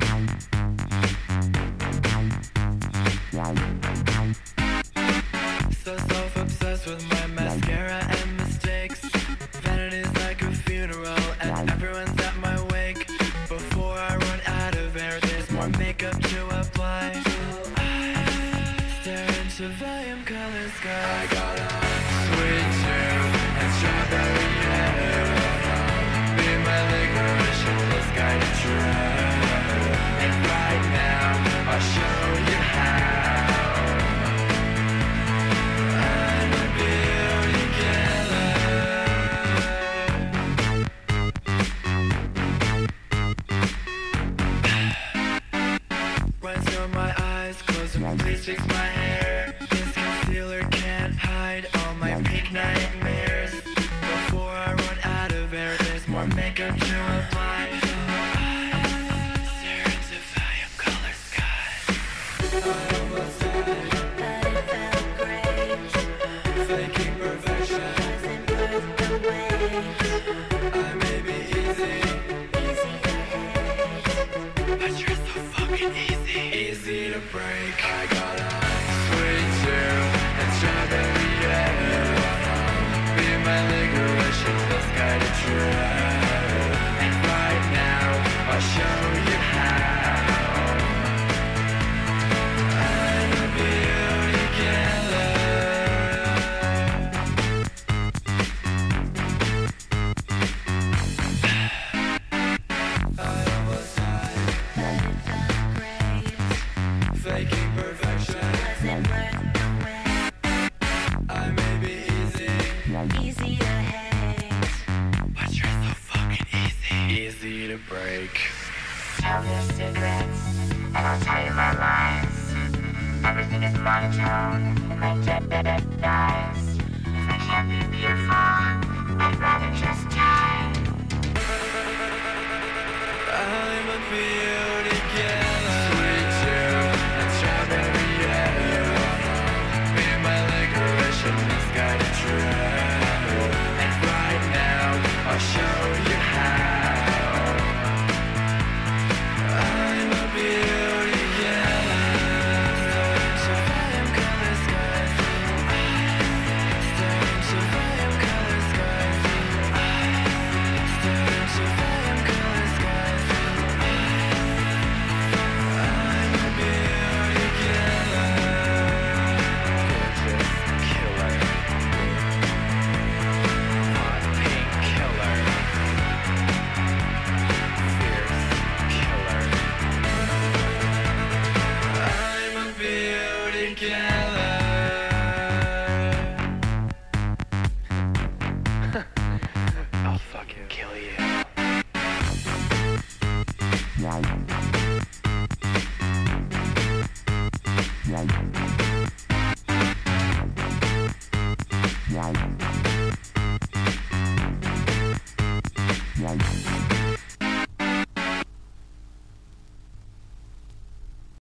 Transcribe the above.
So self-obsessed with my mascara and mistakes. Vanity's like a funeral and everyone's at my wake. Before I run out of air, there's more makeup to apply. I stare into volume color sky. I got a sweet tooth and strawberry hair. Be my licorice and this guy to try. And right now, I'll show you how. Please fix my hair. This concealer can't hide all my pink nightmares. Before I run out of air, there's more makeup to apply. I stare into volume color skies. I almost died, but it felt great. Faking perfection doesn't worth the wait. I may be easy to hate, but you're so fucking easy to break. I got a sweet tooth and strawberry hair. Be my licorice and this guy to try. And right now, I'll show you how. I'm a beauty killer. I almost died, but it felt great. Faking perfection doesn't worth the wait. I may be easy to hate, but you're so fucking easy to break. Tell me your secrets, and I'll tell you my lies. Everything is monotone, and my dead dies. If I can't be beautiful, I'd rather just die. I'm a beauty killer. Sweet tooth and strawberry hair. Be my licorice and this guy to try. And right now, I'll show you how. I'm a beauty killer. Stare into volume color skies. Stare into volume color skies. Stare into volume color skies. I'm a beauty killer. Gorgeous killer. Hot pink killer. Fierce killer. I'm a beauty killer. I'll fucking kill you.